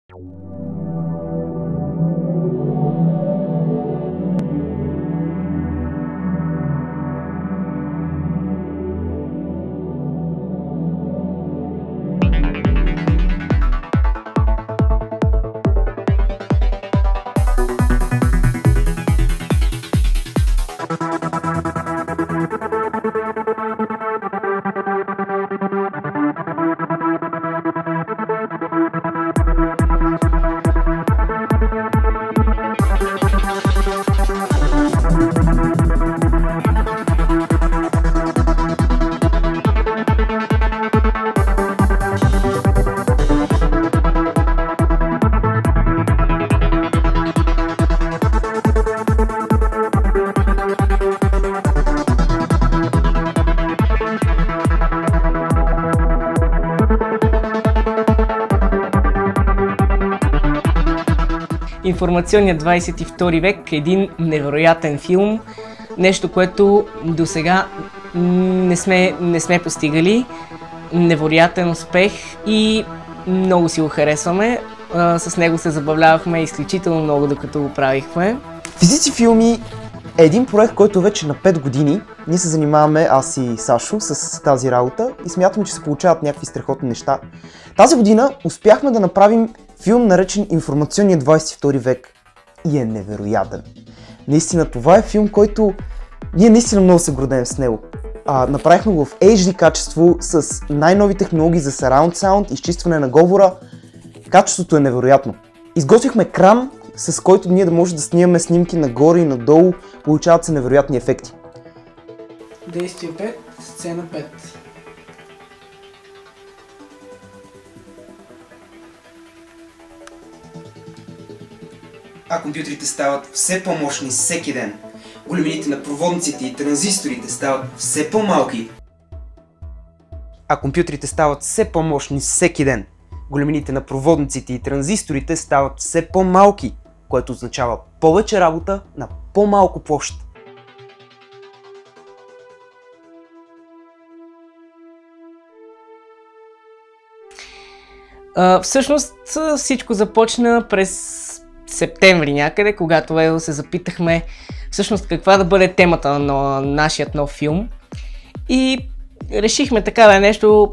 Информационният 22 век е един невероятен филм, нещо, което до сега не сме постигали. Невероятен успех и много си го харесваме. С него се забавлявахме изключително много, докато го правихме. Физици филми е един проект, който вече на 5 години ние се занимаваме, аз и Сашо, с тази работа и смятаме, че се получават някакви страхотни неща. Тази година успяхме да направим филм, наречен Информационният 22 век и е невероятен. Наистина, това е филм, който ние наистина много се гордеем с него. Направихме го в HD качество с най-нови технологии за Surround Sound, изчистване на говора. Качеството е невероятно. Изготвихме екран, с който ние да може да снимаме снимки нагоре и надолу, получават се невероятни ефекти. Действие 5, сцена 5. А компютрите стават все по-мощни всеки ден. Големините на проводниците и транзисторите стават все по-малки. А компютрите стават все по-мощни всеки ден. Големините на проводниците и транзисторите стават все по-малки, което означава повече работа на по-малко площ. Всъщност всичко започна през септември някъде, когато се запитахме всъщност каква да бъде темата на нашият нов филм и решихме така да е нещо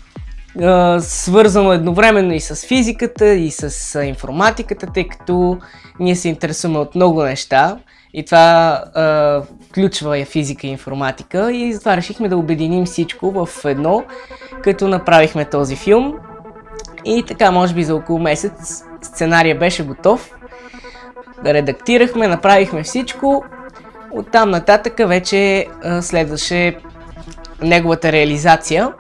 свързано едновременно и с физиката, и с информатиката, тъй като ние се интересуваме от много неща и това включва и физика и информатика и затова решихме да обединим всичко в едно, като направихме този филм. И така, може би за около месец сценария беше готов, редактирахме, направихме всичко, оттам нататък вече следваше неговата реализация.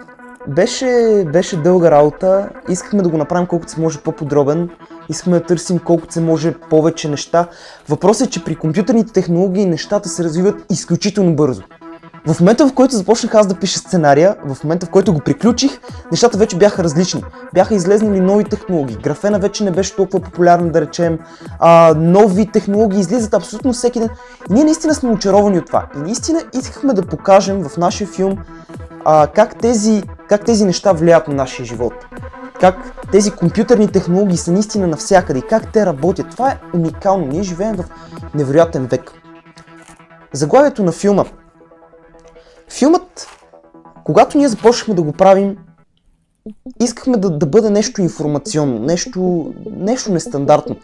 Беше дълга работа, искахме да го направим колкото се може по-подробен, искахме да търсим колкото се може повече неща. Въпросът е, че при компютърните технологии нещата се развиват изключително бързо. В момента, в който започнах аз да пиша сценария, в момента, в който го приключих, нещата вече бяха различни. Бяха излезнали нови технологии. Графена вече не беше толкова популярна, да речем. Нови технологии излизат абсолютно всеки ден. И ние наистина сме очаровани от това. И наистина искахме да покажем в нашия филм как тези неща влияят на нашия живот. Как тези компютърни технологии са наистина навсякъде и как те работят. Това е уникално. Ние живеем в невероятен век. Заглавието на филма. Филмът, когато ние започнахме да го правим, искахме да бъде нещо информационно, нещо нестандартно.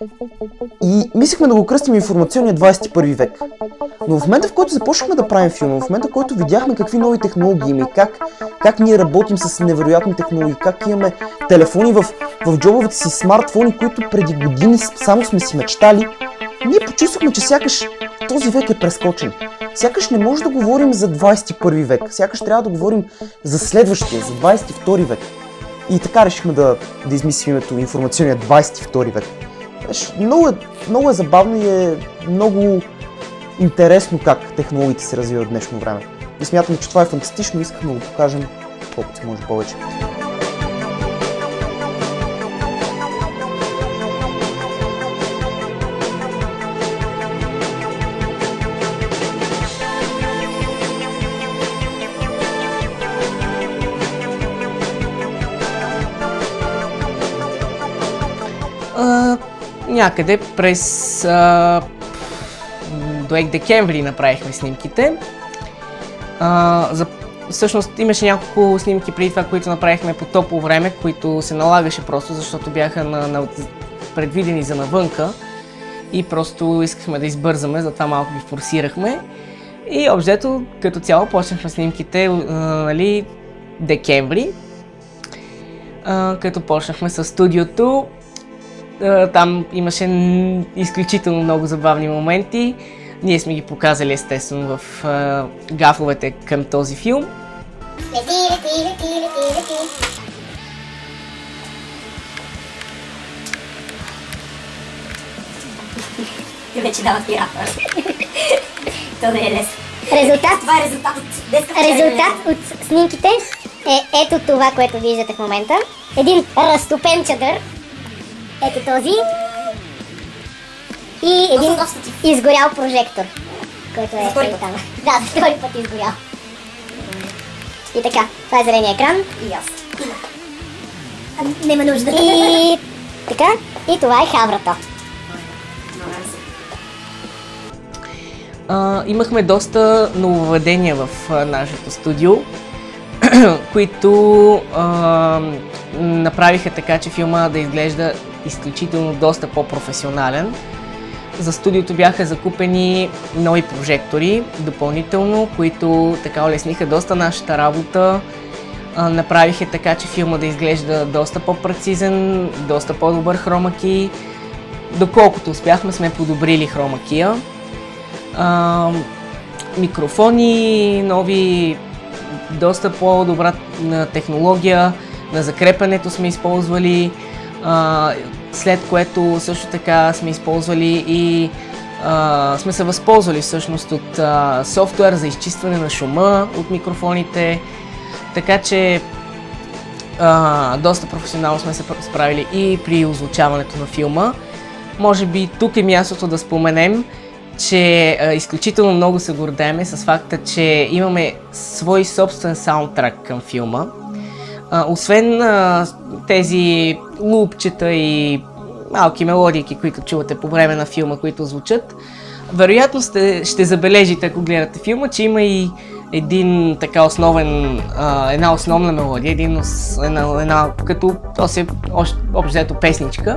И мислихме да го кръстим Информационния 21 век. Но в момента, в който започнахме да правим филма, в момента, в който видяхме какви нови технологии има и как ние работим с невероятни технологии, как имаме телефони в джобовете си, смартфони, които преди години само сме си мечтали, ние почувствахме, че сякаш този век е прескочен. Сякаш не може да говорим за 21 век, сякаш трябва да говорим за следващия, за 22 век. И така решихме да измислим името Информационния 22 век. Много е забавно и е много интересно как технологиите се развиват в днешно време. И смятаме, че това е фантастично и искахме да го покажем колкото се може повече. някъде през до декември направихме снимките. Всъщност имаше няколко снимки преди това, които направихме по топло време, които се налагаше просто, защото бяха предвидени за навънка и просто искахме да избързаме, затова малко ги форсирахме. И общо като цяло почнахме снимките декември, като почнахме с студиото. Там имаше изключително много забавни моменти. Ние сме ги показали естествено в гафовете към този филм. Вече дават пиратор. То не е лесно. Това е резултат от снимките е ето това, което виждате в момента. Един разтопен чадър. Ето този. И един изгорял прожектор, който е там. Да, за втори път изгорял. И така, това е зеления екран. И аз. Нема нужда. И така, и това е хаврата. Имахме доста нововведения в нашето студио, които направиха така, че филма да изглежда изключително доста по-професионален. За студиото бяха закупени нови прожектори допълнително, които така улесниха доста нашата работа. Направиха така, че филма да изглежда доста по-прецизен, доста по-добър хромаки. Доколкото успяхме, сме подобрили хромакия. Микрофони, нови, доста по-добра технология на закрепането сме използвали, след което също така сме използвали и сме се възползвали всъщност от софтуер за изчистване на шума от микрофоните, така че доста професионално сме се справили и при озвучаването на филма. Може би тук е мястото да споменем, че изключително много се гордеем с факта, че имаме свой собствен саундтрак към филма. Освен тези лупчета и малки мелодики, които чувате по време на филма, които звучат, вероятно ще забележите, ако гледате филма, че има и един така една основна мелодия, като общо песничка,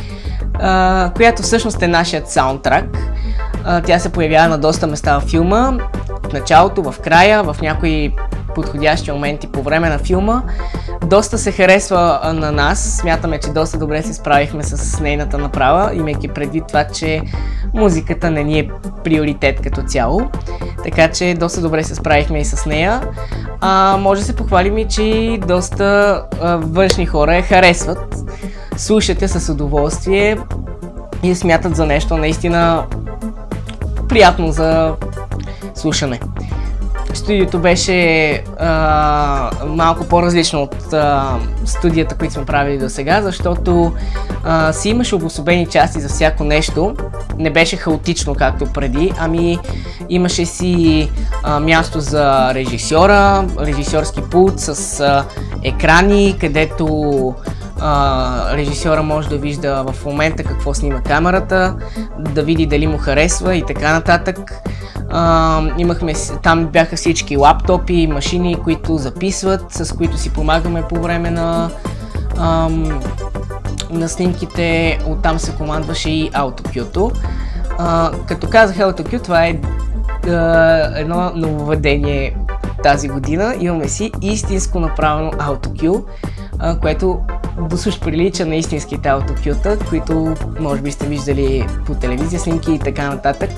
която всъщност е нашият саундтрак. Тя се появява на доста места в филма, в началото, в края, в някои подходящи моменти по време на филма. Доста се харесва на нас, смятаме, че доста добре се справихме с нейната направа, имайки предвид това, че музиката не ни е приоритет като цяло, така че доста добре се справихме и с нея. Може да се похвалим и, че доста външни хора я харесват, слушате с удоволствие и смятат за нещо наистина приятно за слушане. Студиото беше малко по-различно от студията, които сме правили до сега, защото си имаше обособени части за всяко нещо. Не беше хаотично както преди, ами имаше си място за режисьора, режисьорски пулт с екрани, където режисьора може да вижда в момента какво снима камерата, да види дали му харесва и така нататък. Там бяха всички лаптопи, машини, които записват, с които си помагаме по време на снимките. Оттам се командваше и AutoCue-то. Като казах AutoCue, това е едно нововведение тази година. Имаме си истинско направено AutoCue, което досуж прилича на истинските AutoCue-та, които може би сте виждали по телевизия, снимки и така нататък.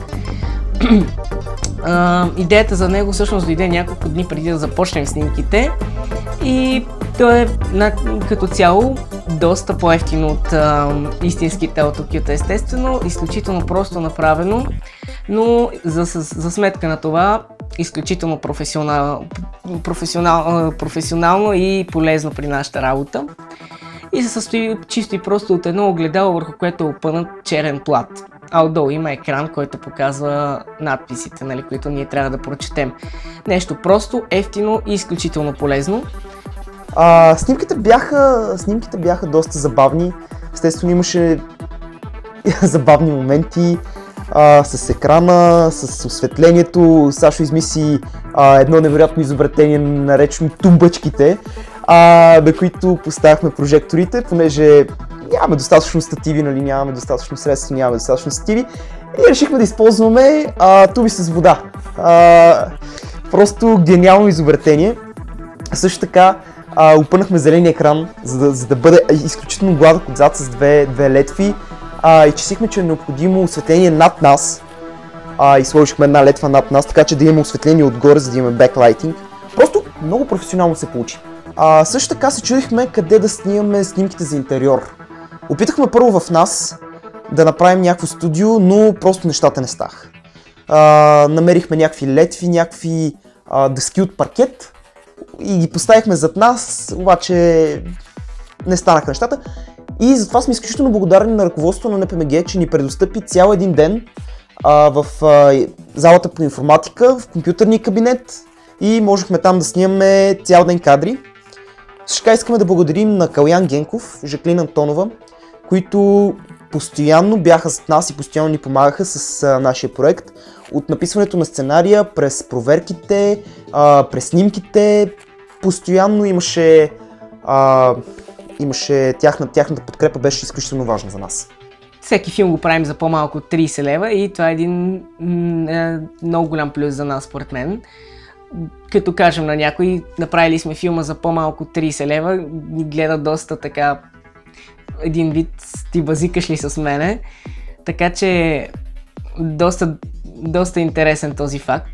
Идеята за него всъщност дойде няколко дни преди да започнем снимките и то е като цяло доста по-евтино от истинските AutoCue-та, естествено, изключително просто направено, но за сметка на това изключително професионално и полезно при нашата работа. И се състои чисто и просто от едно огледало, върху което е опънат черен плат. А отдолу има екран, който показва надписите, които ние трябва да прочетем. Нещо просто, евтино и изключително полезно. Снимките бяха доста забавни. Естествено имаше забавни моменти с екрана, с осветлението. Сашо измисли едно невероятно изобретение, наречено тумбачките, на които поставяхме прожекторите, понеже нямаме достатъчно стативи, нали, нямаме достатъчно средства, нямаме достатъчно стативи и решихме да използваме туби с вода. Просто гениално изобретение. Също така опънахме зеления екран, за да бъде изключително гладък отзад с две летви. Изчислихме, че е необходимо осветление над нас и сложихме една летва над нас, така че да имаме осветление отгоре, за да имаме беклайтинг. Просто много професионално се получи. Също така се чудихме къде да снимаме снимките за интериор. Опитахме първо в нас да направим някакво студио, но просто нещата не ставаха. Намерихме някакви летви, някакви дъски от паркет и ги поставихме зад нас, обаче не станаха нещата. И затова сме изключително благодарни на ръководството на НПМГ, че ни предостъпи цял един ден в залата по информатика, в компютърния кабинет и можехме там да снимаме цял ден кадри. Също така искаме да благодарим на Калян Генков, Жаклин Антонова, които постоянно бяха зад нас и постоянно ни помагаха с нашия проект. От написването на сценария, през проверките, през снимките, постоянно имаше тяхната подкрепа, беше изключително важна за нас. Всеки филм го правим за по-малко от 30 лева и това е един много голям плюс за нас, според мен. Като кажем на някой, направили сме филма за по-малко от 30 лева, ни гледа доста така, един вид, ти базикаш ли с мене, така че доста интересен този факт.